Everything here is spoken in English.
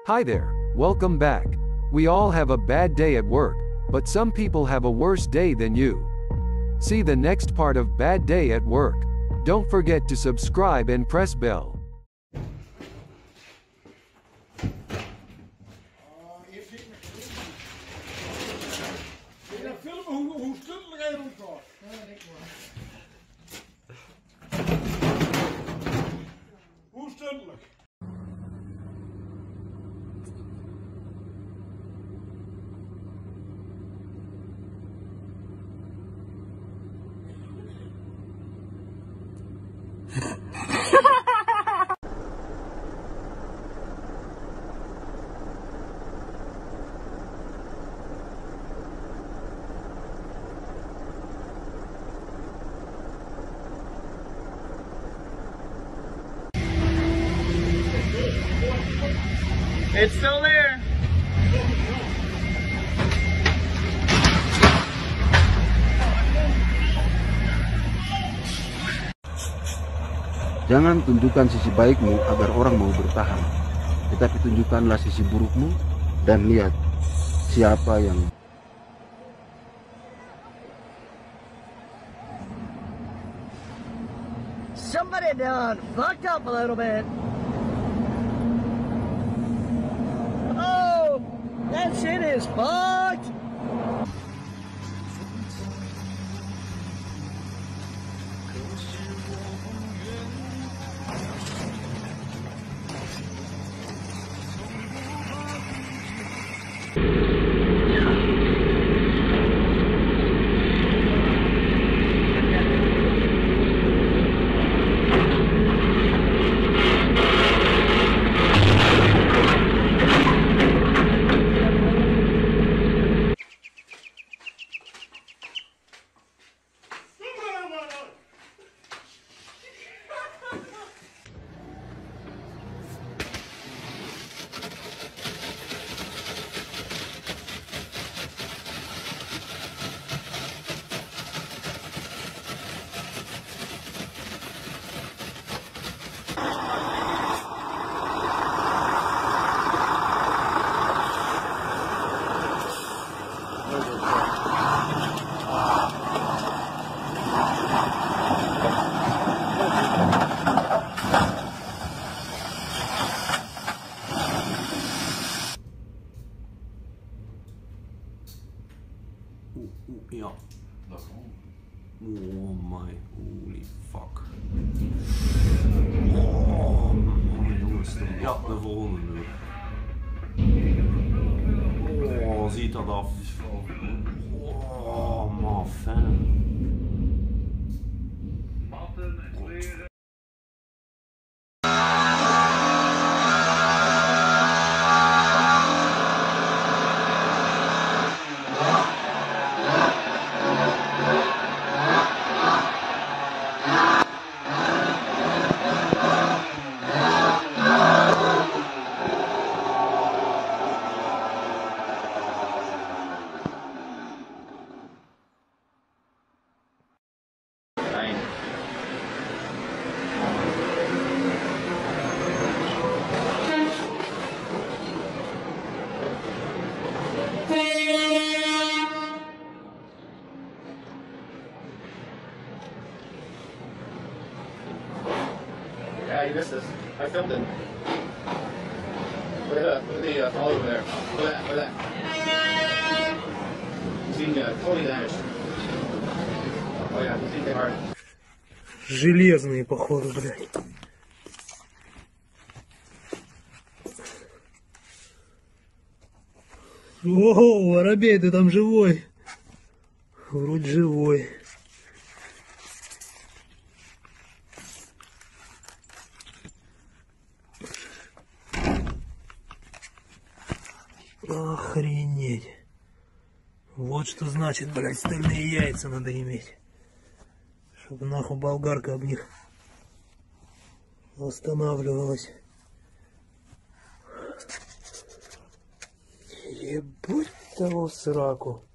Hi there, welcome back. We all have a bad day at work, but some people have a worse day than you. See the next part of Bad Day at Work. Don't forget to subscribe and press bell. It's still there. Jangan tunjukkan sisi baikmu agar orang mau bertahan, tetapi tunjukkanlah sisi burukmu dan lihat siapa yang Somebody done fucked up a little bit. Oh, that shit is fucked. Ja. Oh my holy fuck. Oh my jongens, ja, de volgende nu. Oh, ziet dat af. Oh, man, fan. Yeah, you missed this. I filmed it. Look at the fall over there. Look at that. It's being totally damaged. Oh yeah, it's being hit hard. Железные, походу, блядь. О, воробей, ты там живой? Вроде живой. Охренеть. Вот что значит, блядь, стальные яйца надо иметь. Чтобы нахуй болгарка об них останавливалась. Ебать того сраку.